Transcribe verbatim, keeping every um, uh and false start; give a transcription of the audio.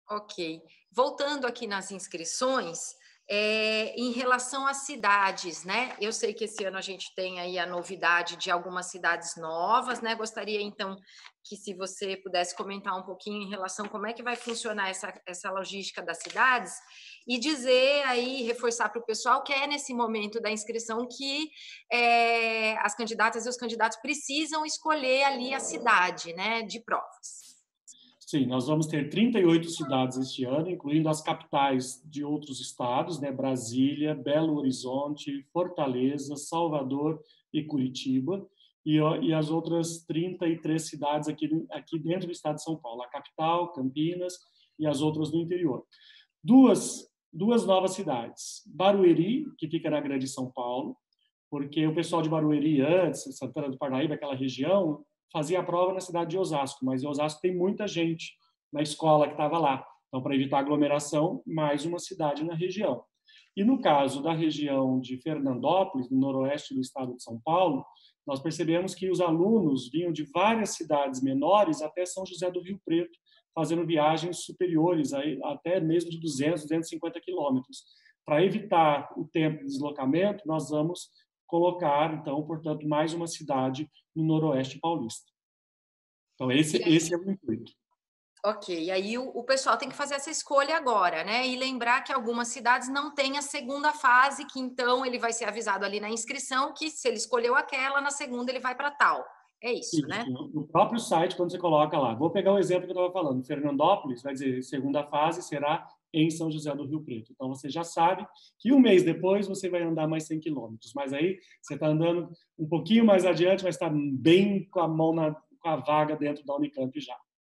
Ok. Voltando aqui nas inscrições, eh, em relação às cidades, né, eu sei que esse ano a gente tem aí a novidade de algumas cidades novas, né, gostaria então que se você pudesse comentar um pouquinho em relação como é que vai funcionar essa essa logística das cidades, e dizer aí, reforçar para o pessoal que é nesse momento da inscrição que, eh, as candidatas e os candidatos precisam escolher ali a cidade, né, de provas. Sim, nós vamos ter trinta e oito cidades este ano, incluindo as capitais de outros estados, né, Brasília, Belo Horizonte, Fortaleza, Salvador e Curitiba, e, ó, e as outras trinta e três cidades aqui, aqui dentro do estado de São Paulo, a capital, Campinas e as outras do interior. Duas, duas novas cidades, Barueri, que fica na Grande São Paulo, porque o pessoal de Barueri antes, Santana do Parnaíba, aquela região, fazia a prova na cidade de Osasco, mas em Osasco tem muita gente na escola que estava lá. Então, para evitar aglomeração, mais uma cidade na região. E no caso da região de Fernandópolis, no noroeste do estado de São Paulo, nós percebemos que os alunos vinham de várias cidades menores até São José do Rio Preto, fazendo viagens superiores, até mesmo de duzentos, duzentos e cinquenta quilômetros. Para evitar o tempo de deslocamento, nós vamos colocar, então, portanto, mais uma cidade no noroeste paulista. Então, esse, E aí esse é o intuito. ok, e aí o o pessoal tem que fazer essa escolha agora, né, e lembrar que algumas cidades não têm a segunda fase, que então ele vai ser avisado ali na inscrição que se ele escolheu aquela, na segunda ele vai para tal. É isso, Isso, né? no próprio site, quando você coloca lá, vou pegar o exemplo que eu estava falando, Fernandópolis, vai dizer, segunda fase será em São José do Rio Preto. Então, você já sabe que um mês depois você vai andar mais cem quilômetros, mas aí você está andando um pouquinho mais adiante, mas está bem com a mão na com a vaga dentro da Unicamp já.